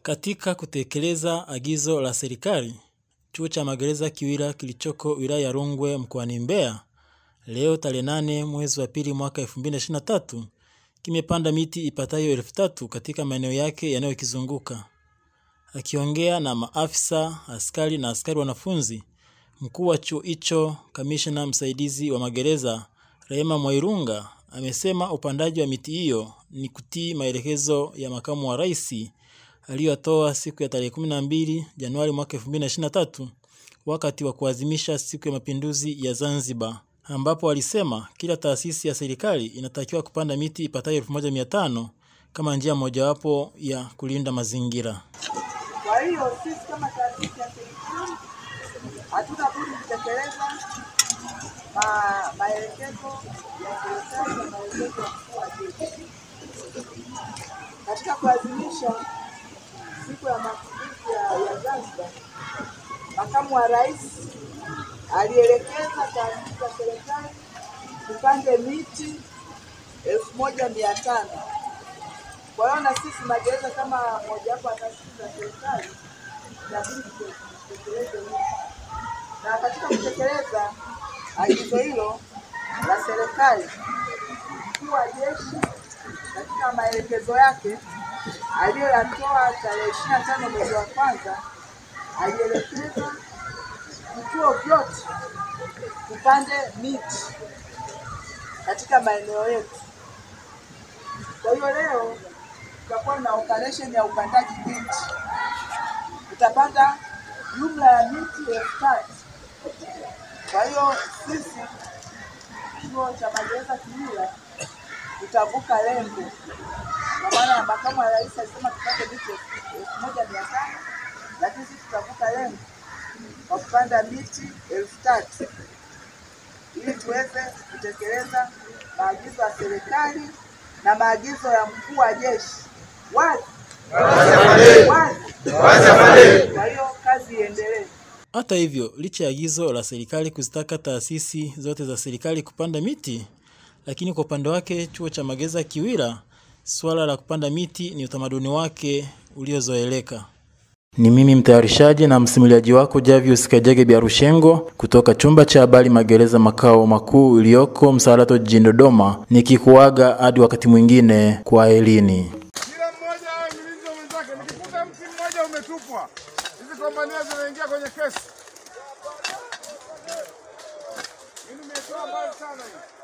Katika kutekeleza agizo la serikali, Chuo cha Magereza Kiwira kilichoko wilaya ya Rungwe mkoani Mbeya, leo tarehe 8 mwezi wa pili mwaka 2023, kimepanda miti ipatayo 3,000 katika maeneo yake yanayokizunguka. Akiongea na maafisa, askari na askari wanafunzi, mkuu wa chuo hicho, kamishna msaidizi wa magereza, Rehema Mwairunga, amesema upandaji wa miti hiyo ni kutii maelekezo ya makamu wa rais aliyotoa siku ya tarehe 12 Januari mwaka 2023 wakati wa kuadhimisha siku ya mapinduzi ya Zanzibar, ambapo alisema kila taasisi ya serikali inatakiwa kupanda miti ipatayo 1500 kama njia mojawapo ya kulinda mazingira. Kwa hiyo sisi kama taasisi ya serikali hatuna budi kutekeleza maelekezo ya serikali na maelekezo ya mkuu wa jeshi. Katika kuadhimisha siku ya mapinduzi ya Zanzibar, makamu wa rais alielekeza taasisi za serikali kupanda miti 1500. Kwa hiyo na sisi magereza kama mojawapo ya taasisi za serikali inabidi tutekeleze hilo. Na katika kutekeleza agizo hilo la serikali, mkuu wa jeshi katika maelekezo yake aliyoyatoa tarehe 25 mwezi wa kwanza alielekeza vituo vyote kupande miti katika maeneo yetu. Kwa hiyo leo tutakuwa na operation ya upandaji miti. Tutapanda jumla ya miti 3,000. Kwa hiyo sisi Chuo cha Magereza Kiwira tutavuka lengo. Kwa maana makamu wa rais alisema tupande miti 1500, lakini sisi tutavuka lengo kwa kupanda miti 3,000 ili tuweze kutekeleza maagizo ya serikali na maagizo ya mkuu wa jeshi. Wazi. Kwa hiyo kazi iendelee. Hata hivyo, licha ya agizo la serikali kuzitaka taasisi zote za serikali kupanda miti, lakini kwa upande wake Chuo cha Magereza Kiwira, swala la kupanda miti ni utamaduni wake uliozoeleka. Ni mimi mtayarishaji na msimuliaji wako Javius Kajege Biarushengo kutoka chumba cha habari Magereza makao makuu iliyoko Msalato jijini Dodoma, nikikuaga hadi wakati mwingine kwa elini. Kila mmoja awe mlinzi wa mwenzake. Nikikuta mti mmoja umetupwa, hizi kompania zinaingia kwenye kesi. Mimi nimetoa mbali sana hii.